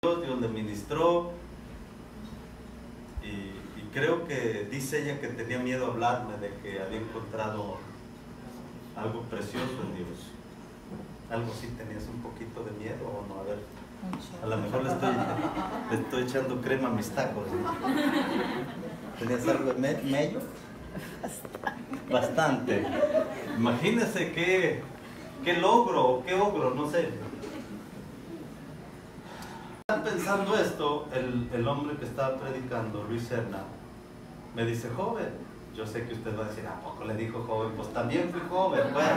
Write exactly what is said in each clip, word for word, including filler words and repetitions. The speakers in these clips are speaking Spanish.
Dios le ministró y, y creo que dice ella que tenía miedo a hablarme de que había encontrado algo precioso en Dios. Algo sí tenías un poquito de miedo o no, a ver, a lo mejor le estoy, le estoy echando crema a mis tacos, ¿no? ¿Tenías algo de me mello? Bastante. Imagínense qué, qué logro, qué ogro, no sé. Pensando esto, el, el hombre que estaba predicando, Luis Serna, me dice, joven, yo sé que usted va a decir, ¿a poco le dijo joven? Pues también fui joven, bueno.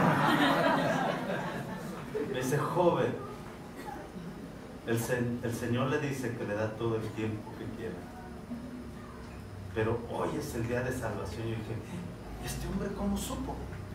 Me dice, joven, el, el Señor le dice que le da todo el tiempo que quiera, pero hoy es el día de salvación. Y yo dije, ¿este hombre cómo supo?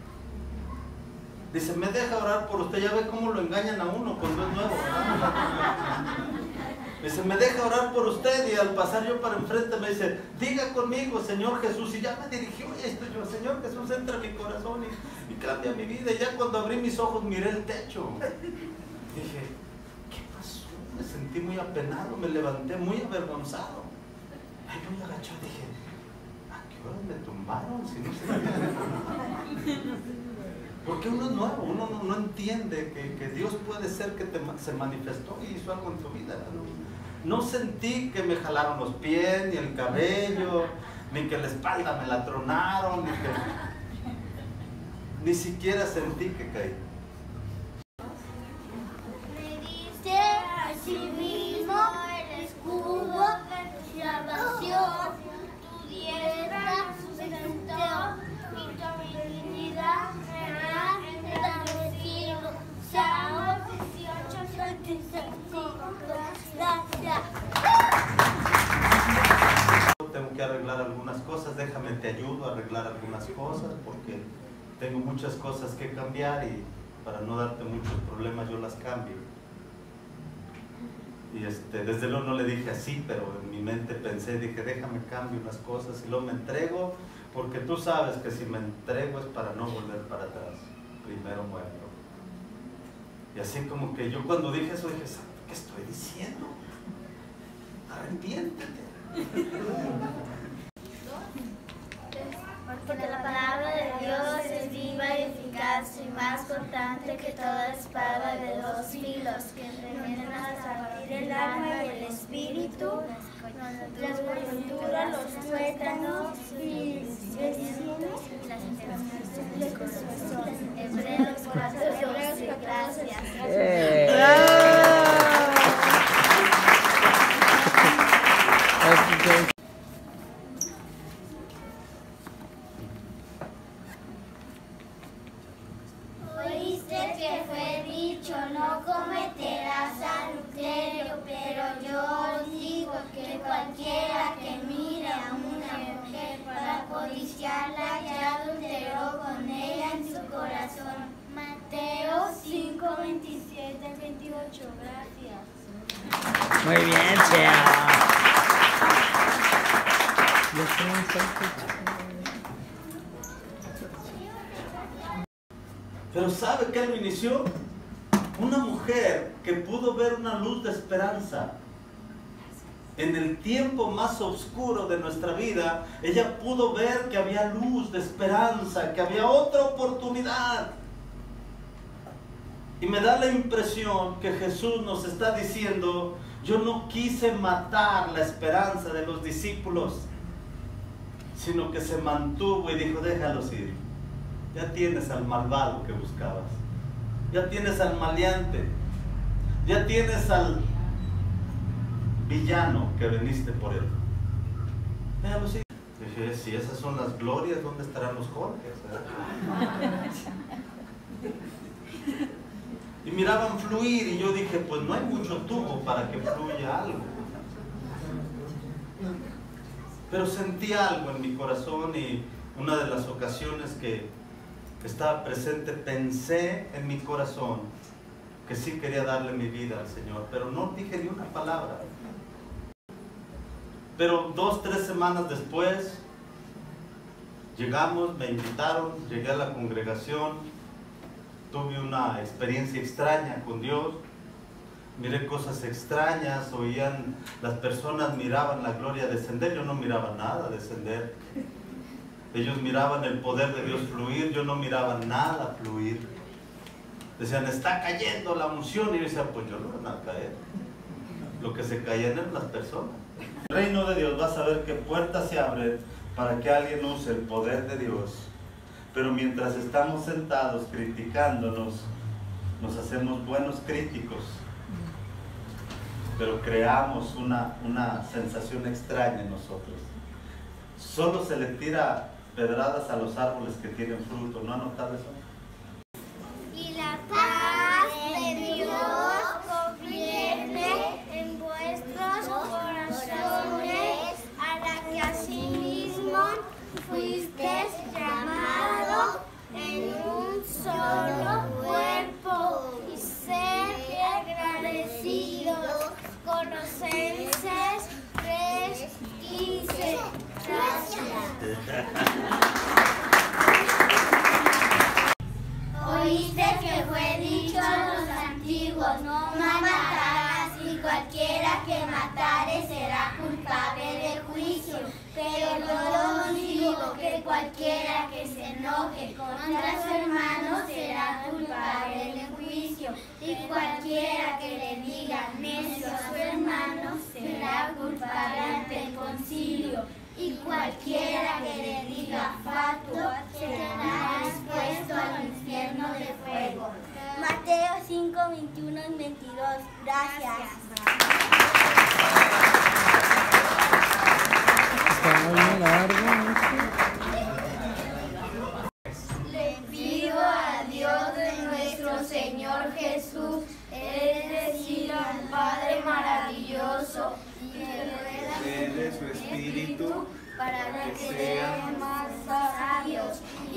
Dice, me deja orar por usted. Ya ve cómo lo engañan a uno cuando es nuevo, ¿verdad? Dice, me deja orar por usted. Y al pasar yo para enfrente me dice, diga conmigo, Señor Jesús. Y ya me dirigió y estoy yo, Señor Jesús, entra en mi corazón y, y cambia mi vida. Y ya cuando abrí mis ojos miré el techo. Dije, ¿qué pasó? Me sentí muy apenado, me levanté muy avergonzado. Ay, yo me agaché y dije, ¿a qué hora me tumbaron? Si no se Porque uno es nuevo, uno no, no entiende que, que Dios puede ser que te, se manifestó y hizo algo en tu vida. No, no sentí que me jalaron los pies, ni el cabello, ni que la espalda me la tronaron, ni que... Ni siquiera sentí que caí. Me dice a sí mismo el escudo de salvación, tu diestra sustentó y tu divinidad será establecido. Salmo dieciocho, treinta y cinco. Gracias. Tengo que arreglar algunas cosas, déjame te ayudo a arreglar algunas cosas porque tengo muchas cosas que cambiar y para no darte muchos problemas yo las cambio. Y este, desde luego no le dije así, pero en mi mente pensé, dije, déjame cambio unas cosas y luego me entrego, porque tú sabes que si me entrego es para no volver para atrás, primero muerto. Y así como que yo cuando dije eso dije, ¿qué estoy diciendo? Arrepiéntete. Porque la palabra de Dios es viva y eficaz y más cortante que toda espada de dos filos, que penetra hasta partir el alma y el espíritu, las coyunturas, los tuétanos y las intenciones del corazón. Hebreos cuatro doce. Gracias. Oíste que fue dicho, no cometerás adulterio, pero yo os digo que cualquiera que mire a una mujer para codiciarla ya adulteró con ella en su corazón. Mateo cinco, veintisiete al veintiocho. Gracias. Muy bien, Chea. Pero ¿sabe qué lo inició? Una mujer que pudo ver una luz de esperanza. En el tiempo más oscuro de nuestra vida, ella pudo ver que había luz de esperanza, que había otra oportunidad. Y me da la impresión que Jesús nos está diciendo, yo no quise matar la esperanza de los discípulos, sino que se mantuvo y dijo, déjalos ir. Ya tienes al malvado que buscabas, ya tienes al maleante, ya tienes al villano que veniste por él. Déjalos ir. Dije, si esas son las glorias, ¿dónde estarán los Jorges? Y miraban fluir y yo dije, pues no hay mucho tubo para que fluya algo. Pero sentí algo en mi corazón y una de las ocasiones que estaba presente pensé en mi corazón que sí quería darle mi vida al Señor, pero no dije ni una palabra. Pero dos, tres semanas después llegamos, me invitaron, llegué a la congregación, tuve una experiencia extraña con Dios. miré cosas extrañas, oían, las personas miraban la gloria descender, yo no miraba nada descender. Ellos miraban el poder de Dios fluir, yo no miraba nada fluir. Decían, está cayendo la unción, y yo decía, pues yo no van a caer. Lo que se caían eran las personas. El reino de Dios, vas a ver que puertas se abren para que alguien use el poder de Dios. Pero mientras estamos sentados criticándonos, nos hacemos buenos críticos. Pero creamos una, una sensación extraña en nosotros. Solo se le tira pedradas a los árboles que tienen fruto. ¿No han notado eso? Y la paz de Dios gobierne en vuestros corazones, a la que asimismo fuisteis llamados en un solo cuerpo, y sed agradecidos. Colosenses tres quince. Gracias. Oíste que fue dicho a los antiguos, no matarás, y cualquiera que matare será culpable de juicio. Pero yo os digo que cualquiera que se enoje contra su hermano será culpable de juicio, y cualquiera que le diga necio a su hermano será culpable ante el concilio, y cualquiera que le diga fatuo será expuesto al infierno de fuego. Mateo cinco, veintiuno y veintidós. Gracias. Está muy largo esto. Le pido a Dios de nuestro Señor Jesús, es decir, al Padre maravilloso, y que le dé su Espíritu para que sean más sabios